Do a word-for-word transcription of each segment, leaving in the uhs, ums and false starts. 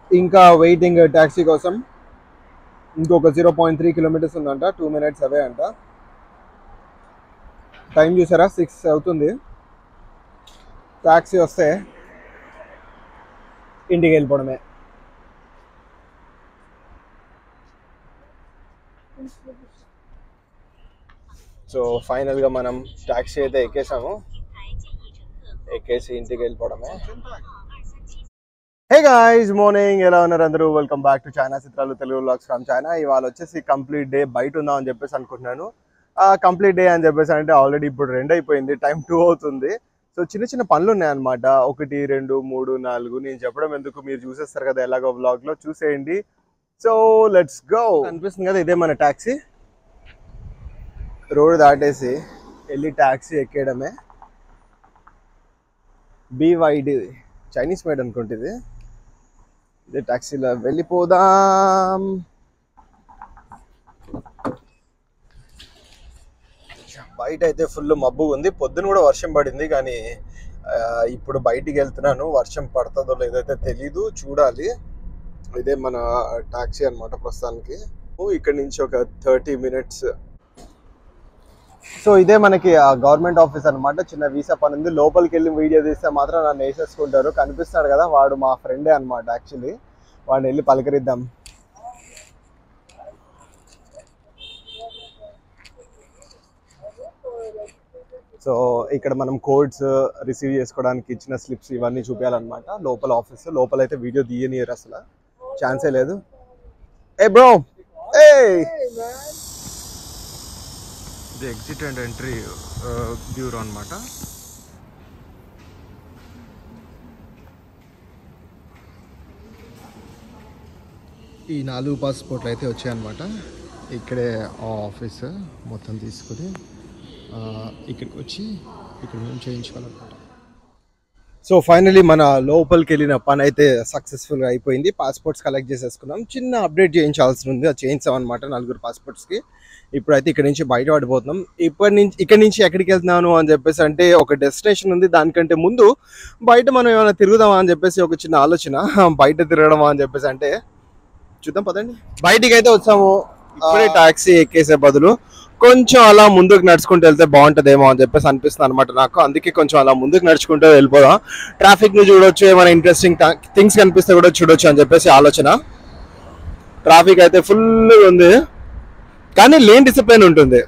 ఇంకా waiting taxi కోసం. ఇంకొక జీరో పాయింట్ త్రీ కిలోమీటర్స్ ఉందంట, టూ మినిట్స్ అవే అంట. టైం చూసారా, సిక్స్ అవుతుంది. ట్యాక్సీ వస్తే ఇంటికి వెళ్ళిపోవడమే. సో ఫైనల్గా మనం ట్యాక్సీ అయితే ఎక్కేసాము, ఎక్కేసి ఇంటికి వెళ్ళిపోవడమే. హే గాయ్స్, మార్నింగ్, ఎలా ఉన్నారు అందరూ? వెల్కమ్ బ్యాక్ టు చైనా చిత్రాలు తెలుగు వ్లాగ్స్ ఫ్రమ్ చైనా. ఇవాళ వచ్చేసి కంప్లీట్ డే బయట ఉందాం అని చెప్పేసి అనుకుంటున్నాను. కంప్లీట్ డే అని చెప్పేసి అంటే ఆల్రెడీ ఇప్పుడు రెండు అయిపోయింది, టైం టూ అవుతుంది. సో చిన్న చిన్న పనులు ఉన్నాయన్నమాట, ఒకటి రెండు మూడు నాలుగు. నేను చెప్పడం ఎందుకు, మీరు చూసేస్తారు కదా ఎలాగో వ్లాగ్లో, చూసేయండి. So let's go. అనిపిస్తుంది కదా, ఇదే మన ట్యాక్సీ. రోడ్ దాటేసి వెళ్ళి ట్యాక్సీ ఎక్కేయడమే. బీవైడి చైనీస్ మేడ్ అనుకుంటుంది. ఇదే ట్యాక్సీలో వెళ్ళిపోదాం. బయట అయితే ఫుల్ మబ్బు ఉంది, పొద్దున కూడా వర్షం పడింది, కానీ ఇప్పుడు బయటికి వెళ్తున్నాను, వర్షం పడుతుందో లేదైతే తెలీదు, చూడాలి. ఇదే మన ట్యాక్సీ అనమాట ప్రస్తుతానికి. ఇక్కడ నుంచి ఒక థర్టీ మినిట్స్. సో ఇదే మనకి గవర్నమెంట్ ఆఫీస్ అనమాట. చిన్న వీసా పని ఉంది, లోపలికి వెళ్ళి వీడియో తీస్తే మాత్రం నన్ను వేసేసుకుంటారు. కనిపిస్తాడు కదా, వాడు మా ఫ్రెండే అనమాట. యాక్చువల్లీ వాడిని వెళ్ళి పలకరిద్దాం. సో ఇక్కడ మనం కోడ్స్ రిసీవ్ చేసుకోవడానికి ఇచ్చిన స్లిప్స్ ఇవన్నీ చూపించాలన్నమాట. లోపల ఆఫీస్ లోపల అయితే వీడియో తీయనియరు, అసలు ఛాన్సే లేదు. ఏ బ్రో, ఏ the exit and entry bureau అనమాట. ఈ నాలుగు పాస్పోర్ట్లు అయితే వచ్చాయన్నమాట. ఇక్కడే ఆఫీస్ మొత్తం తీసుకుని ఇక్కడికి వచ్చి ఇక్కడ మేము చేయించుకోవాలన్నమాట. సో ఫైనలీ మన లోపలికి వెళ్ళిన పని అయితే సక్సెస్ఫుల్గా అయిపోయింది. పాస్పోర్ట్స్ కలెక్ట్ చేసేసుకున్నాం. చిన్న అప్డేట్ చేయించాల్సి ఉంది, అది చేయించాం అనమాట నలుగురు పాస్పోర్ట్స్కి. ఇప్పుడైతే ఇక్కడ నుంచి బయట పడిపోతున్నాం. ఇప్పటి నుంచి ఇక్కడ నుంచి ఎక్కడికి వెళ్తున్నాను అని చెప్పేసి అంటే ఒక డెస్టినేషన్ ఉంది. దానికంటే ముందు బయట మనం ఏమైనా తిరుగుదామా అని చెప్పేసి ఒక చిన్న ఆలోచన. బయట తిరగడమా అని చెప్పేసి అంటే చూద్దాం, పదండి. బయటికి అయితే వచ్చాము. ఇప్పుడే టాక్సీ ఎక్కేసే బదులు కొంచెం అలా ముందుకు నడుచుకుంటూ వెళ్తే బాగుంటుందేమో అని చెప్పేసి అనిపిస్తుంది అనమాట నాకు. అందుకే కొంచెం అలా ముందుకు నడుచుకుంటూ వెళ్ళిపోదాం. ట్రాఫిక్ ని చూడొచ్చు, ఏమైనా ఇంట్రెస్టింగ్ థింగ్స్ కనిపిస్తే కూడా చూడొచ్చు అని చెప్పేసి ఆలోచన. ట్రాఫిక్ అయితే ఫుల్గా ఉంది, కానీ లేన్ డిసిప్లిన్ ఉంటుంది.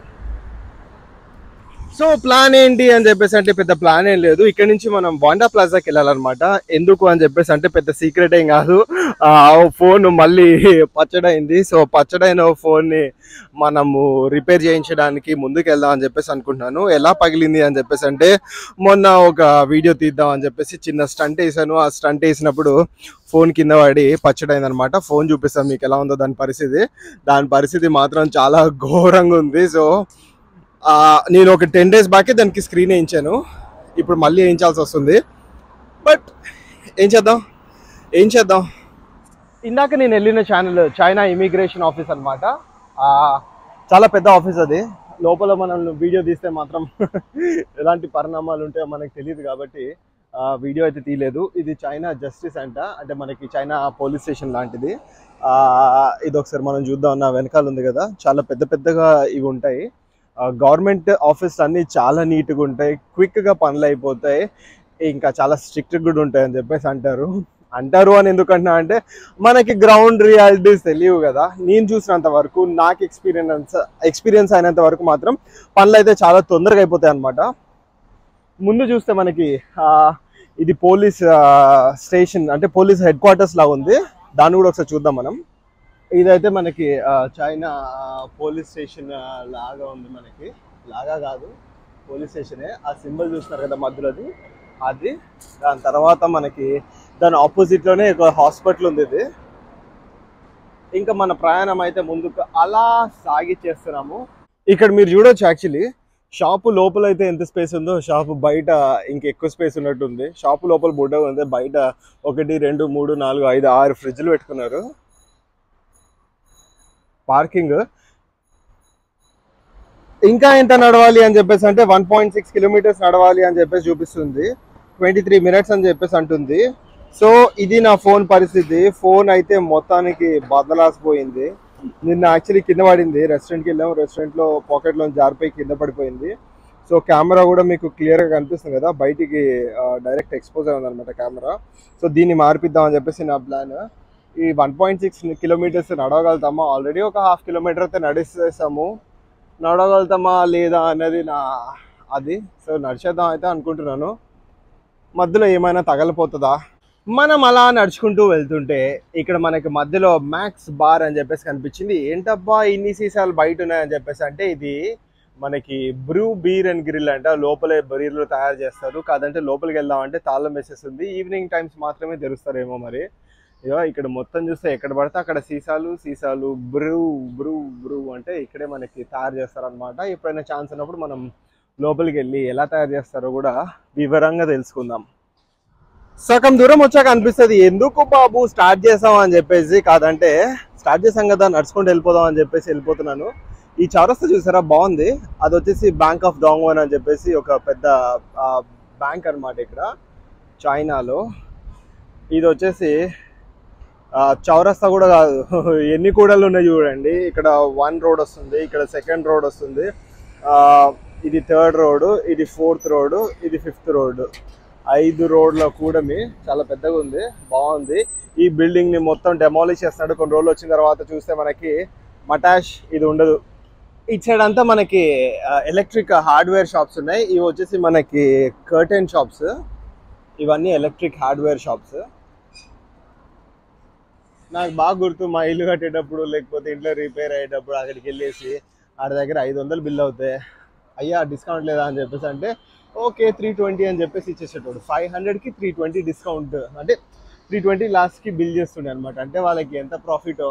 సో ప్లాన్ ఏంటి అని చెప్పేసి అంటే పెద్ద ప్లాన్ ఏం లేదు. ఇక్కడ నుంచి మనం వాండా ప్లాజాకి వెళ్ళాలన్నమాట. ఎందుకు అని చెప్పేసి అంటే పెద్ద సీక్రెట్ ఏం కాదు, ఫోన్ మళ్ళీ పచ్చడైంది. సో పచ్చడైన ఫోన్ని మనము రిపేర్ చేయించడానికి ముందుకు వెళ్దాం అని చెప్పేసి అనుకుంటున్నాను. ఎలా పగిలింది అని చెప్పేసి అంటే మొన్న ఒక వీడియో తీద్దాం అని చెప్పేసి చిన్న స్టంట్ వేసాను. ఆ స్టంట్ వేసినప్పుడు ఫోన్ కింద పడి పచ్చడైంది అనమాట. ఫోన్ చూపిస్తాను మీకు ఎలా ఉందో దాని పరిస్థితి. దాని పరిస్థితి మాత్రం చాలా ఘోరంగా ఉంది. సో నేను ఒక టెన్ డేస్ బ్యాకే దానికి స్క్రీన్ వేయించాను, ఇప్పుడు మళ్ళీ వేయించాల్సి వస్తుంది. బట్ ఏం చేద్దాం ఏం చేద్దాం ఇందాక నేను వెళ్ళిన ఛానల్ చైనా ఇమిగ్రేషన్ ఆఫీస్ అనమాట. చాలా పెద్ద ఆఫీస్ అది. లోపల మనం వీడియో తీస్తే మాత్రం ఎలాంటి పరిణామాలు ఉంటాయో మనకు తెలియదు, కాబట్టి వీడియో అయితే తీయలేదు. ఇది చైనా జస్టిస్ అంట, అంటే మనకి చైనా పోలీస్ స్టేషన్ లాంటిది. ఇది ఒకసారి మనం చూద్దాం. నా వెనకాల ఉంది కదా, చాలా పెద్ద పెద్దగా ఇవి ఉంటాయి. గవర్నమెంట్ ఆఫీస్ అన్నీ చాలా నీట్గా ఉంటాయి, క్విక్గా పనులు అయిపోతాయి, ఇంకా చాలా స్ట్రిక్ట్ కూడా ఉంటాయి అని చెప్పేసి అంటారు. అంటారు అని ఎందుకంటున్నా అంటే మనకి గ్రౌండ్ రియాలిటీస్ తెలియవు కదా. నేను చూసినంత వరకు, నాకు ఎక్స్పీరియన్స్ ఎక్స్పీరియన్స్ అయినంత వరకు మాత్రం పనులు అయితే చాలా తొందరగా అయిపోతాయి అన్నమాట. ముందు చూస్తే మనకి ఇది పోలీస్ స్టేషన్, అంటే పోలీస్ హెడ్ క్వార్టర్స్ లాగా ఉంది. దాన్ని కూడా ఒకసారి చూద్దాం మనం. ఇదైతే మనకి చైనా పోలీస్ స్టేషన్ లాగా ఉంది. మనకి లాగా కాదు, పోలీస్ స్టేషనే. ఆ సింబల్ చూస్తున్నారు కదా మధ్యలోది, అది. దాని తర్వాత మనకి దాని ఆపోజిట్లోనే ఒక హాస్పిటల్ ఉంది. ఇది ఇంకా మన ప్రయాణం అయితే ముందుకు అలా సాగిచ్చేస్తున్నాము. ఇక్కడ మీరు చూడొచ్చు, యాక్చువల్లీ షాపు లోపల అయితే ఎంత స్పేస్ ఉందో, షాపు బయట ఇంకెక్కువ స్పేస్ ఉన్నట్టుంది. షాపు లోపల బుడ్డగా ఉంది, బయట ఒకటి రెండు మూడు నాలుగు ఐదు ఆరు ఫ్రిడ్జ్లు పెట్టుకున్నారు. పార్కింగ్ ఇంకా ఎంత నడవాలి అని చెప్పేసి అంటే వన్ పాయింట్ సిక్స్ కిలోమీటర్స్ నడవాలి అని చెప్పేసి చూపిస్తుంది. ట్వంటీ త్రీ మినిట్స్ అని చెప్పేసి అంటుంది. సో ఇది నా ఫోన్ పరిస్థితి. ఫోన్ అయితే మొత్తానికి బద్దలాసిపోయింది. నిన్న యాక్చువల్లీ కింద పడింది. రెస్టారెంట్కి వెళ్ళాం, రెస్టారెంట్లో పాకెట్లో జారిపోయి కింద పడిపోయింది. సో కెమెరా కూడా మీకు క్లియర్గా కనిపిస్తుంది కదా, బయటికి డైరెక్ట్ ఎక్స్పోజ్ అయింది అనమాట కెమెరా. సో దీన్ని మార్పిద్దాం అని చెప్పేసి నా ప్లాన్. ఈ వన్ పాయింట్ సిక్స్ కిలోమీటర్స్ నడవగలుగుతామా, ఆల్రెడీ ఒక హాఫ్ కిలోమీటర్ అయితే నడిచేసాము, నడవగలుగుతామా లేదా అన్నది నా అది. సో నడిచేద్దాం అయితే అనుకుంటున్నాను. మధ్యలో ఏమైనా తగలిపోతుందా. మనం అలా నడుచుకుంటూ వెళ్తుంటే ఇక్కడ మనకి మధ్యలో మ్యాక్స్ బార్ అని చెప్పేసి కనిపించింది. ఏంటబ్బా ఇన్ని సీసాలు బయట ఉన్నాయని చెప్పేసి అంటే, ఇది మనకి బ్రూ బీర్ అండ్ గ్రిల్ అంట. లోపలే బీర్లు తయారు చేస్తారు. కాదంటే లోపలికి వెళ్దామంటే తాళం వేసేస్తుంది. ఈవినింగ్ టైమ్స్ మాత్రమే తెరుస్తారేమో మరి. ఇక ఇక్కడ మొత్తం చూస్తే ఎక్కడ పడితే అక్కడ సీసాలు సీసాలు బ్రూ బ్రూ బ్రూ అంటే ఇక్కడే మనకి తయారు చేస్తారనమాట. ఎప్పుడైనా ఛాన్స్ ఉన్నప్పుడు మనం లోపలికి వెళ్ళి ఎలా తయారు చేస్తారో కూడా వివరంగా తెలుసుకుందాం. సగం దూరం వచ్చాక అనిపిస్తుంది ఎందుకు బాబు స్టార్ట్ చేసాం అని చెప్పేసి. కాదంటే స్టార్ట్ చేసాం కదా, నడుచుకుంటూ వెళ్ళిపోదాం అని చెప్పేసి వెళ్ళిపోతున్నాను. ఈ చౌరస్తా చూసారా, బాగుంది. అది వచ్చేసి బ్యాంక్ ఆఫ్ డాంగ్వన్ అని చెప్పేసి ఒక పెద్ద బ్యాంక్ అనమాట ఇక్కడ చైనాలో. ఇది వచ్చేసి చౌరస్తా కూడా కాదు, ఎన్ని కూడలు ఉన్నాయి చూడండి. ఇక్కడ వన్ రోడ్ వస్తుంది, ఇక్కడ సెకండ్ రోడ్ వస్తుంది, ఇది థర్డ్ రోడ్, ఇది ఫోర్త్ రోడ్, ఇది ఫిఫ్త్ రోడ్. ఐదు రోడ్ల కూడమి చాలా పెద్దగా ఉంది, బాగుంది. ఈ బిల్డింగ్ ని మొత్తం డెమాలిష్ చేస్తున్నాడు. కొన్ని రోజులు వచ్చిన తర్వాత చూస్తే మనకి మటాష్ ఇది ఉండదు. ఇటు సైడ్ అంతా మనకి ఎలక్ట్రిక్ హార్డ్వేర్ షాప్స్ ఉన్నాయి. ఇవి వచ్చేసి మనకి కర్టెన్ షాప్స్. ఇవన్నీ ఎలక్ట్రిక్ హార్డ్వేర్ షాప్స్. నాకు బాగా గుర్తు, మా ఇల్లు కట్టేటప్పుడు లేకపోతే ఇంట్లో రిపేర్ అయ్యేటప్పుడు అక్కడికి వెళ్ళేసి ఆడి దగ్గర ఐదు వందలు బిల్ అవుతాయి. అయ్యా డిస్కౌంట్ లేదా అని చెప్పేసి అంటే ఓకే త్రీ ట్వంటీ అని చెప్పేసి ఇచ్చేసేటోడు. ఫైవ్ హండ్రెడ్కి త్రీ ట్వంటీ డిస్కౌంట్ అంటే త్రీ ట్వంటీ లాస్ట్కి బిల్ చేస్తుండే అనమాట. అంటే వాళ్ళకి ఎంత ప్రాఫిట్.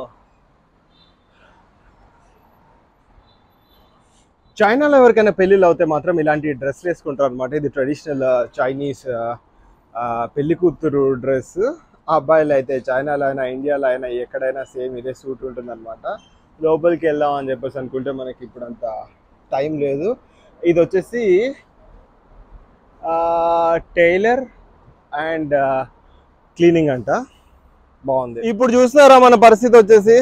చైనాలో ఎవరికైనా పెళ్ళిళ్ళు అవుతే మాత్రం ఇలాంటి డ్రెస్లు వేసుకుంటారు అనమాట. ఇది ట్రెడిషనల్ చైనీస్ పెళ్లి కూతురు డ్రెస్. అబ్బాయిలు అయితే చైనాలో అయినా ఇండియాలో అయినా ఎక్కడైనా సేమ్ ఇదే సూట్ ఉంటుంది అనమాట. లోపలికి వెళ్దాం అని చెప్పేసి అనుకుంటే మనకి ఇప్పుడు అంత టైం లేదు. ఇది వచ్చేసి టైలర్ అండ్ క్లీనింగ్ అంట, బాగుంది. ఇప్పుడు చూస్తున్నారా మన పరిస్థితి వచ్చేసి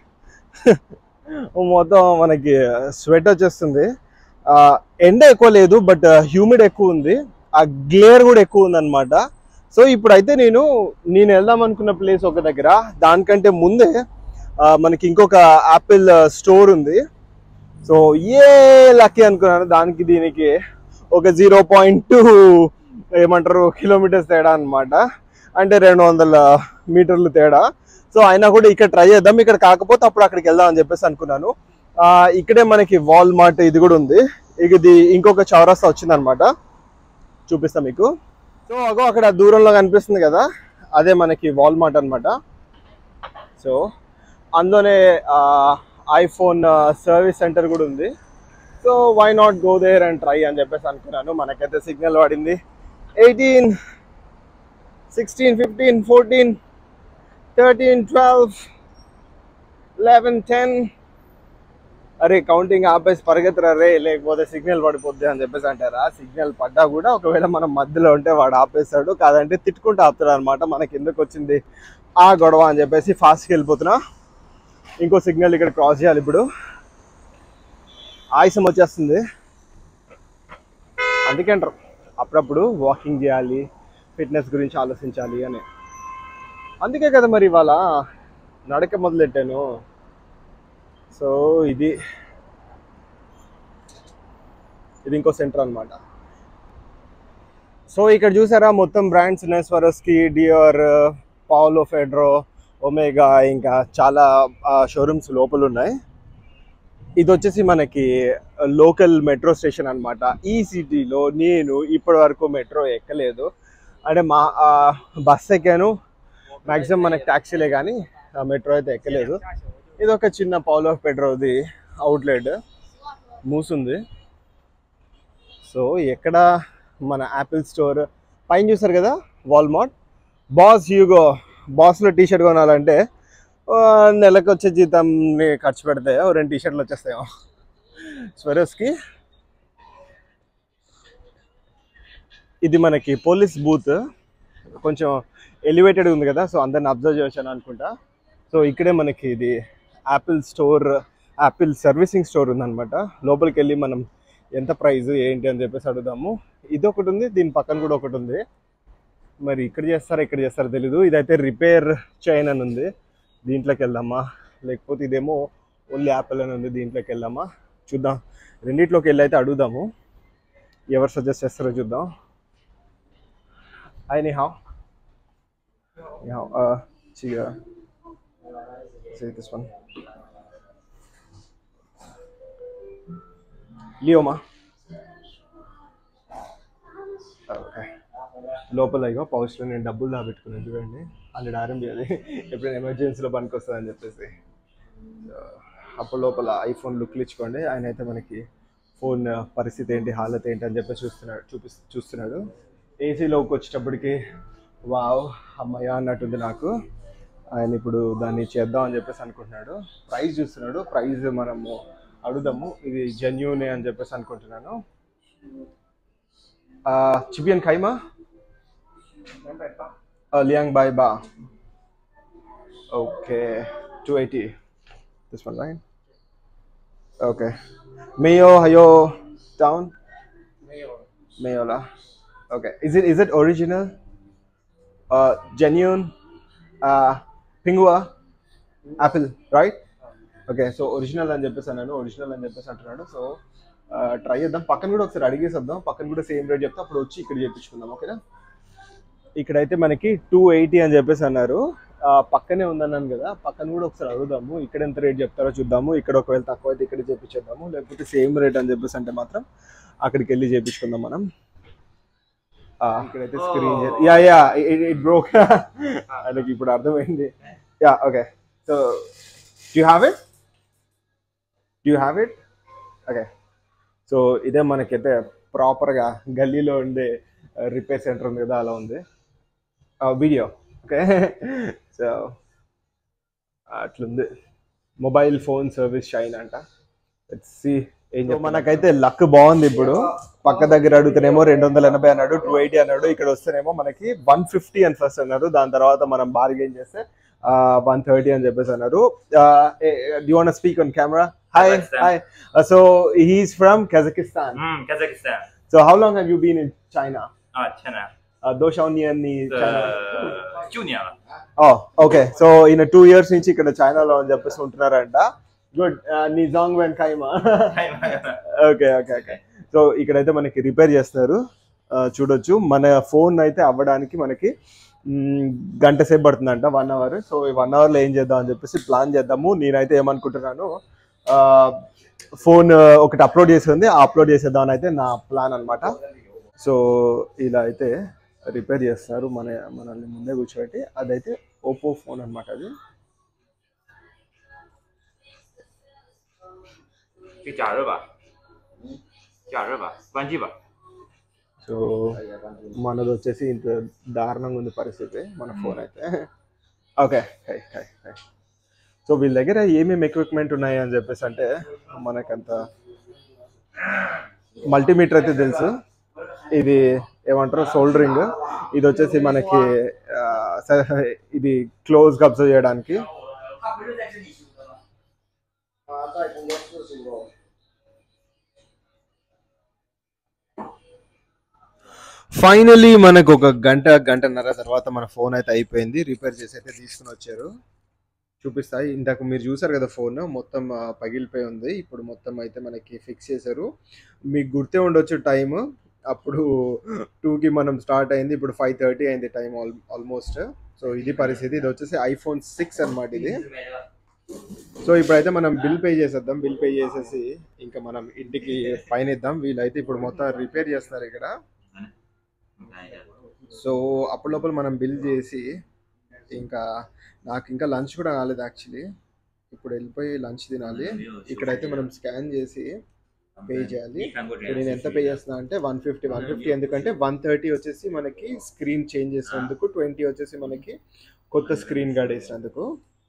మొత్తం మనకి స్వెట్ వచ్చేస్తుంది. ఎండ ఎక్కువ లేదు, బట్ హ్యూమిడ్ ఎక్కువ ఉంది, ఆ గ్లేర్ కూడా ఎక్కువ ఉంది అనమాట. సో ఇప్పుడైతే నేను నేను వెళ్దాం అనుకున్న ప్లేస్ ఒక దగ్గర, దానికంటే ముందే మనకి ఇంకొక యాపిల్ స్టోర్ ఉంది. సో ఏ లక్కీ అనుకున్నాను, దానికి దీనికి ఒక జీరో పాయింట్ టూ ఏమంటారు కిలోమీటర్స్ తేడా అనమాట. అంటే రెండు వందల మీటర్లు తేడా. సో అయినా కూడా ఇక్కడ ట్రై చేద్దాం. ఇక్కడ కాకపోతే అప్పుడు అక్కడికి వెళ్దాం అని చెప్పేసి అనుకున్నాను. ఇక్కడే మనకి వాల్మార్ట్ ఇది కూడా ఉంది. ఇది ఇంకొక చౌరస్తా వచ్చిందనమాట, చూపిస్తాం మీకు. సో అగో అక్కడ దూరంలో కనిపిస్తుంది కదా, అదే మనకి వాల్మార్ట్ అనమాట. సో అందులోనే ఐఫోన్ సర్వీస్ సెంటర్ కూడా ఉంది. So why not go there and try అని చెప్పేసి అనుకున్నాను. మనకైతే సిగ్నల్ పడింది. Eighteen sixteen fifteen fourteen thirteen twelve eleven ten అరే కౌంటింగ్ ఆపేసి పరిగెత్తరా రే, లేకపోతే సిగ్నల్ పడిపోద్ది అని చెప్పేసి అంటారా. సిగ్నల్ పడ్డా కూడా ఒకవేళ మనం మధ్యలో ఉంటే వాడు ఆపేస్తాడు, కాదంటే తిట్టుకుంటూ ఆపుతాడు అనమాట. మనకి ఎందుకు వచ్చింది ఆ గొడవ అని చెప్పేసి ఫాస్ట్గా వెళ్ళిపోతున్నా. ఇంకో సిగ్నల్ ఇక్కడ క్రాస్ చేయాలి. ఇప్పుడు ఆయాసం వచ్చేస్తుంది, అందుకే అంటారు అప్పుడప్పుడు వాకింగ్ చేయాలి, ఫిట్నెస్ గురించి ఆలోచించాలి అని. అందుకే కదా మరి ఇవాళ నడక మొదలెట్టాను. సో ఇది ఇది ఇంకో సెంటర్ అనమాట. సో ఇక్కడ చూసారా మొత్తం బ్రాండ్స్ ఉన్నాయి. Swarovski, Dior, Paolo Pedro, Omega, ఇంకా చాలా షోరూమ్స్ లోపల ఉన్నాయి. ఇది వచ్చేసి మనకి లోకల్ మెట్రో స్టేషన్ అనమాట. ఈ సిటీలో నేను ఇప్పటి వరకు మెట్రో ఎక్కలేదు. అంటే మా బస్ ఎక్కాను, మ్యాక్సిమం మనకి ట్యాక్సీలే కానీ మెట్రో అయితే ఎక్కలేదు. ఇది ఒక చిన్న పాలో పెడ్రోది అవుట్లెట్ మూసుంది. సో ఎక్కడ మన యాపిల్ స్టోర్ పైన చూసారు కదా వాల్మార్ట్. బాస్ హ్యూగో, బాస్లో టీ షర్ట్ కొనాలంటే నెలకు వచ్చే జీతంని ఖర్చు పెడితే రెండు టీ షర్ట్లు వచ్చేస్తాయో. స్వరోస్కి ఇది మనకి పోలీస్ బూత్. కొంచెం ఎలివేటెడ్ ఉంది కదా, సో అందరిని అబ్జర్వ్ చేశాను అనుకుంటా. సో ఇక్కడే మనకి ఇది Apple store, Apple servicing store ఉందన్నమాట. లోపలికి వెళ్ళి మనం ఎంత ప్రైస్ ఏంటి అని చెప్పేసి అడుగుదాము. ఇది ఒకటి ఉంది, దీని పక్కన కూడా ఒకటి ఉంది. మరి ఇక్కడ చేస్తారా ఇక్కడ చేస్తారో తెలీదు. ఇదైతే రిపేర్ చైన్ అని ఉంది, దీంట్లోకి వెళ్దామా, లేకపోతే ఇదేమో ఓన్లీ యాపిల్ అని ఉంది, దీంట్లోకి వెళ్దామా చూద్దాం. రెండిట్లోకి వెళ్ళి అయితే అడుగుదాము, ఎవరు సజెస్ట్ చేస్తారో చూద్దాం. హాయ్ నీ హౌ నీ హౌ చిగా say this one లియోమా. ఓకే, లోపల ఇగో పౌచ్లో నేను డబ్బులు దాపెట్టుకున్నాను చూడండి, హండ్రెడ్ ఆర్ఎంబి. అది ఎప్పుడైనా ఎమర్జెన్సీలో పనికి వస్తుంది అని చెప్పేసి. అప్పుడు లోపల ఐఫోన్ లుక్లు ఇచ్చుకోండి. ఆయన అయితే మనకి ఫోన్ పరిస్థితి ఏంటి, హాలత్ ఏంటి అని చెప్పేసి చూస్తున్నాడు చూపి చూస్తున్నాడు ఏసీలోకి వచ్చేటప్పటికి వావ్ అమ్మయ్య అన్నట్టుంది నాకు. ఆయన ఇప్పుడు దాన్ని చేద్దాం అని చెప్పేసి అనుకుంటున్నాడు. ప్రైస్ చూస్తున్నాడు, ప్రైస్ మనము అడుగుదాము. ఇది జెన్యూనే అని చెప్పేసి అనుకుంటున్నాను. చిబియన్ ఖైమా లియాంగ్ బాయ్ బా. Okay, two eighty this one right. Okay, మేయో హయో టౌన్ మేయోలా. Okay, is it is it original genuine పింగువా Apple right? Okay, so original అని చెప్పేసి అన్నాను, ఒరిజినల్ అని చెప్పేసి అంటున్నాడు. సో ట్రై చేద్దాం, పక్కన కూడా ఒకసారి అడిగేసి వద్దాం, పక్కన కూడా సేమ్ రేట్ చెప్తే అప్పుడు వచ్చి ఇక్కడ చేయించుకుందాం. ఓకేనా? ఇక్కడైతే మనకి టూ ఎయిటీ అని చెప్పేసి అన్నారు, పక్కనే ఉందన్నాను కదా, పక్కన కూడా ఒకసారి అడుగుదాము, ఇక్కడ ఎంత రేట్ చెప్తారో చూద్దాము. ఇక్కడ ఒకవేళ తక్కువ అయితే ఇక్కడ చేయించేద్దాము, లేకపోతే సేమ్ రేట్ అని చెప్పేసి అంటే మాత్రం అక్కడికి వెళ్ళి చేయించుకుందాం మనం. ఇక్కడైతే screen yeah yeah it broke ఆయనకి ఇప్పుడు అర్థమైంది. Yeah okay, so do you have it do you have it okay. సో ఇదే మనకైతే ప్రాపర్గా గల్లీలో ఉండే రిపేర్ సెంటర్ ఉంది కదా, అలా ఉంది వీడియో. ఓకే, సో అట్లుంది మొబైల్ ఫోన్ సర్వీస్ షైన్ అంట. సి మనకైతే లక్ బాగుంది. ఇప్పుడు పక్క దగ్గర అడుగుతానేమో రెండు వందల ఎనభై అన్నాడు, టూ ఎయిటీ అన్నాడు. ఇక్కడ వస్తేనేమో మనకి వన్ ఫిఫ్టీ అని ఫస్ట్ అన్నారు, దాని తర్వాత మనం బార్గెన్ చేస్తే వన్ థర్టీ అని చెప్పేసి అన్నారు. Do you want to speak on camera? Hi, hi. Uh, so he's from Kazakhstan. Mm, Kazakhstan. So how long have you been in China? Ah, China. Uh, 多少年你 China? 九年了。 Oh, okay. So in a two years నుంచి ఇక్కడ చైనాలో అని చెప్పేసి ఉంటున్నారంట. Good, నీ జాంగ్ వెన్ ఖైమా. Okay okay okay. సో ఇక్కడైతే మనకి రిపేర్ చేస్తున్నారు, చూడొచ్చు. మన ఫోన్ అయితే అవ్వడానికి మనకి గంట సేపు పడుతుందంట, వన్ అవర్. సో ఈ వన్ అవర్లో ఏం చేద్దాం అని చెప్పేసి ప్లాన్ చేద్దాము. నేనైతే ఏమనుకుంటున్నాను, ఫోన్ ఒకటి అప్లోడ్ చేసింది, అప్లోడ్ చేసేద్దాం అని అయితే నా ప్లాన్ అనమాట. సో ఇలా అయితే రిపేర్ చేస్తున్నారు, మన మనల్ని ముందే కూర్చోబెట్టి. అదైతే ఓపో ఫోన్ అనమాట అది. సో మనది వచ్చేసి ఇంత దారుణంగా ఉంది పరిస్థితి, మన ఫోన్ అయితే. ఓకే, సో వీళ్ళ దగ్గర ఏమేమి ఎక్విప్మెంట్ ఉన్నాయి అని చెప్పేసి అంటే మనకంత మల్టీమీటర్ అయితే తెలుసు. ఇది ఏమంటారు సోల్డరింగ్, ఇది వచ్చేసి మనకి ఇది క్లోజ్ అబ్జర్వ్ చేయడానికి. ఫైనలీ మనకు ఒక గంట గంటన్నర తర్వాత మన ఫోన్ అయితే అయిపోయింది, రిపేర్ చేసి అయితే తీసుకుని వచ్చారు. చూపిస్తాయి, ఇందాక మీరు చూసారు కదా ఫోన్ మొత్తం పగిలిపోయి ఉంది. ఇప్పుడు మొత్తం అయితే మనకి ఫిక్స్ చేశారు. మీకు గుర్తే ఉండొచ్చు టైం, అప్పుడు టూకి మనం స్టార్ట్ అయింది, ఇప్పుడు ఫైవ్ థర్టీ అయింది టైం ఆల్ ఆల్మోస్ట్. సో ఇది పరిస్థితి. ఇది వచ్చేసి ఐఫోన్ సిక్స్ అనమాట ఇది. సో ఇప్పుడైతే మనం బిల్ పే చేసేద్దాం, బిల్ పే చేసేసి ఇంకా మనం ఇంటికి పైన ఇద్దాం. వీళ్ళైతే ఇప్పుడు మొత్తం రిపేర్ చేస్తారు ఇక్కడ. సో అప్పటి లోపల మనం బిల్ చేసి, ఇంకా నాకు ఇంకా లంచ్ కూడా కాలేదు యాక్చువల్లీ, ఇప్పుడు వెళ్ళిపోయి లంచ్ తినాలి. ఇక్కడైతే మనం స్కాన్ చేసి పే చేయాలి. నేను ఎంత పే చేస్తున్నా అంటే వన్ ఫిఫ్టీ వన్ ఫిఫ్టీ ఎందుకంటే వన్ థర్టీ వచ్చేసి మనకి స్క్రీన్ చేంజ్ చేసినందుకు, ట్వంటీ వచ్చేసి మనకి కొత్త స్క్రీన్ గార్డ్ వేసినందుకు.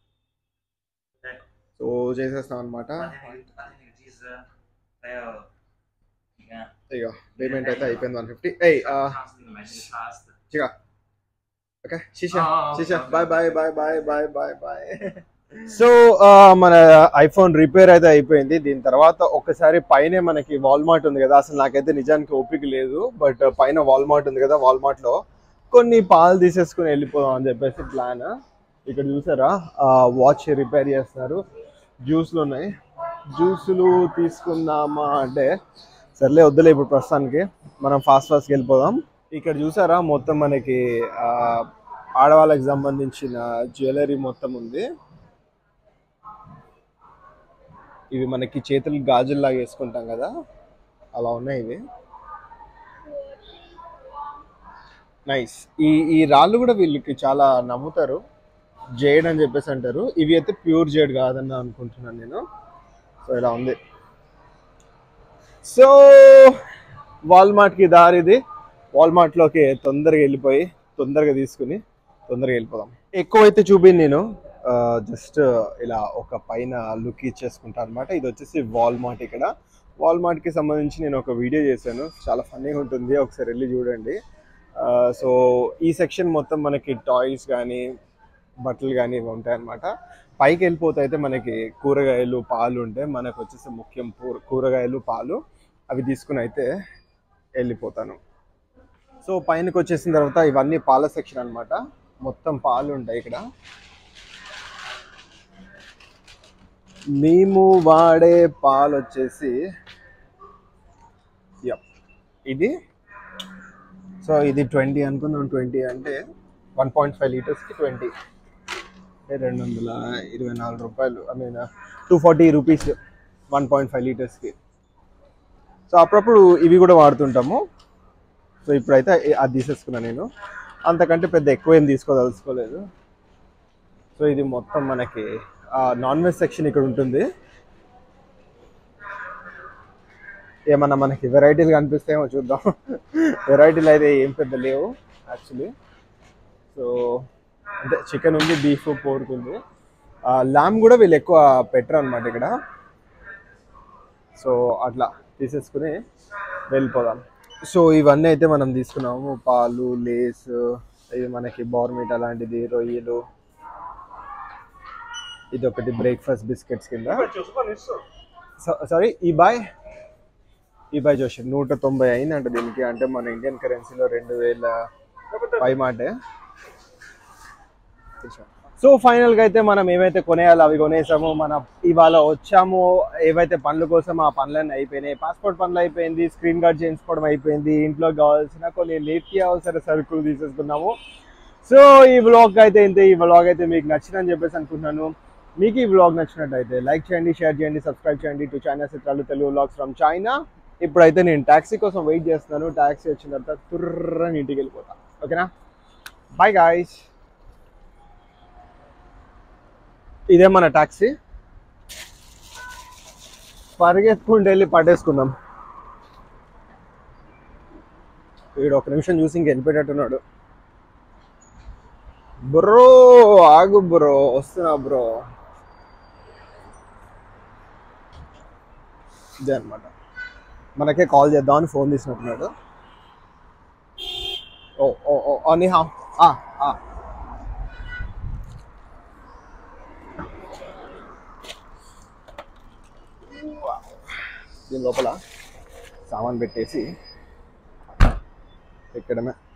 సో చేసేస్తాం అనమాట. ఇక పేమెంట్ అయితే అయిపోయింది వన్ ఫిఫ్టీ. ఏ చిగా ఓకే శిషా Ah, okay, శిషా okay, bye okay. Bye bye bye bye bye bye. So మన ఐఫోన్ రిపేర్ అయితే అయిపోయింది. దీని తర్వాత ఒకసారి పైన మనకి వాల్మార్ట్ ఉంది కదా, అసలు నాకైతే నిజానికి ఓపిక లేదు, బట్ పైన వాల్మార్ట్ ఉంది కదా, వాల్మార్ట్ లో కొన్ని పాలు తీసేసుకుని వెళ్ళిపోదాం అని చెప్పేసి ప్లాన్. ఇక్కడ చూసారా వాచ్ రిపేర్ చేస్తున్నారు, జ్యూస్లు ఉన్నాయి, జ్యూసులు తీసుకుందామా అంటే సర్లే వద్దులే ఇప్పుడు ప్రస్తుతానికి, మనం ఫాస్ట్ ఫాస్ట్కి వెళ్ళిపోదాం. ఇక్కడ చూసారా మొత్తం మనకి ఆ, ఆడవాళ్ళకి సంబంధించిన జ్యువెలరీ మొత్తం ఉంది. ఇవి మనకి చేతులు గాజుల్లాగా వేసుకుంటాం కదా, అలా ఉన్నాయి ఇవి. నైస్. ఈ ఈ రాళ్ళు కూడా వీళ్ళకి చాలా నమ్ముతారు, జేడ్ అని చెప్పేసి అంటారు. ఇవి అయితే ప్యూర్ జేడ్ కాదని అనుకుంటున్నాను నేను. సో ఇలా ఉంది. సో వాల్మార్ట్కి దారిది, వాల్మార్ట్లోకి తొందరగా వెళ్ళిపోయి తొందరగా తీసుకుని తొందరగా వెళ్ళిపోదాం. ఎక్కువ అయితే చూపింది నేను, జస్ట్ ఇలా ఒక పైన లుక్ ఇచ్చేసుకుంటాను అనమాట. ఇది వచ్చేసి వాల్మార్ట్. ఇక్కడ వాల్మార్ట్కి సంబంధించి నేను ఒక వీడియో చేశాను, చాలా ఫన్నీగా ఉంటుంది, ఒకసారి వెళ్ళి చూడండి. సో ఈ సెక్షన్ మొత్తం మనకి టాయ్స్ కానీ బట్టలు కానీ ఇవి ఉంటాయి అన్నమాట. పైకి వెళ్ళిపోతే అయితే మనకి కూరగాయలు పాలు ఉంటాయి. మనకు వచ్చేసి ముఖ్యం కూరగాయలు పాలు, అవి తీసుకుని అయితే వెళ్ళిపోతాను. సో పైనకి వచ్చేసిన తర్వాత ఇవన్నీ పాల సెక్షన్ అనమాట, మొత్తం పాలు ఉంటాయి ఇక్కడ. మేము వాడే పాలు వచ్చేసి ఇది, సో ఇది ట్వంటీ అనుకుందాం. ట్వంటీ అంటే వన్ పాయింట్ ఫైవ్ లీటర్స్కి ట్వంటీ అంటే రెండు వందల ఇరవై నాలుగు రూపాయలు I mean two forty rupees one point five లీటర్స్కి. సో అప్పుడప్పుడు ఇవి కూడా వాడుతుంటాము. సో ఇప్పుడైతే అది తీసేసుకున్నాను నేను, అంతకంటే పెద్ద ఎక్కువ ఏం తీసుకోదలుచుకోలేదు. సో ఇది మొత్తం మనకి నాన్ వెజ్ సెక్షన్ ఇక్కడ ఉంటుంది. ఏమన్నా మనకి వెరైటీలు కనిపిస్తాయేమో చూద్దాం. వెరైటీలు అయితే ఏం పెద్ద లేవు యాక్చువల్లీ. సో అంటే చికెన్ ఉంది, బీఫ్, పోర్క్ ఉంది. లామ్ కూడా వీళ్ళు ఎక్కువ పెట్టరు అనమాట ఇక్కడ. సో అట్లా తీసేసుకుని వెళ్ళిపోదాం. సో ఇవన్నీ అయితే మనం తీసుకున్నాము, పాలు, లేస్, ఇది మనకి బోర్మిట్ అలాంటిది, రొయ్యలు, ఇది ఒకటి బ్రేక్ఫాస్ట్ బిస్కెట్స్ కింద. సారీ ఈ బాయ్ ఈ బాయ్ జోషి నూట తొంభై అయిందంట దీనికి, అంటే మన ఇండియన్ కరెన్సీలో రెండు వేల పై మాటే. సో ఫైనల్గా అయితే మనం ఏవైతే కొనేయాలో అవి కొనేసాము. మనం ఇవాళ వచ్చాము ఏవైతే పనుల కోసం ఆ పనులన్నీ అయిపోయినాయి. పాస్పోర్ట్ పనులు అయిపోయింది, స్క్రీన్ గార్డ్ చేయించుకోవడం అయిపోయింది, ఇంట్లో కావాల్సిన కొన్ని నిత్యావసర సరుకులు తీసేసుకున్నాము. సో ఈ వ్లాగ్ అయితే ఇంతే. ఈ వ్లాగ్ అయితే మీకు నచ్చిందని చెప్పేసి అనుకుంటున్నాను. మీకు ఈ వ్లాగ్ నచ్చినట్టయితే లైక్ చేయండి, షేర్ చేయండి, సబ్స్క్రైబ్ చేయండి టు చైనా చిత్రాలు తెలుగు వ్లాగ్స్ ఫ్రమ్ చైనా. ఇప్పుడైతే నేను ట్యాక్సీ కోసం వెయిట్ చేస్తున్నాను. ట్యాక్సీ వచ్చిన తర్వాత తుర్రని ఇంటికి వెళ్ళిపోతాను. ఓకేనా, బాయ్ గాయ్స్. ఇదే మన ట్యాక్సీ, పరిగెత్తుకుంటూ వెళ్ళి పట్టేసుకుందాం. వీడు ఒక నిమిషం చూసి ఇంక వెళ్ళిపోయేటట్టున్నాడు. బ్రో ఆగు బ్రో, వస్తున్నా బ్రో. ఇదే అనమాట, మనకే కాల్ చేద్దామని ఫోన్ తీసినట్టున్నాడు. ఓ ఓ ఓ నిహా, దీని లోపల సామాన్ పెట్టేసి ఎక్కడమే.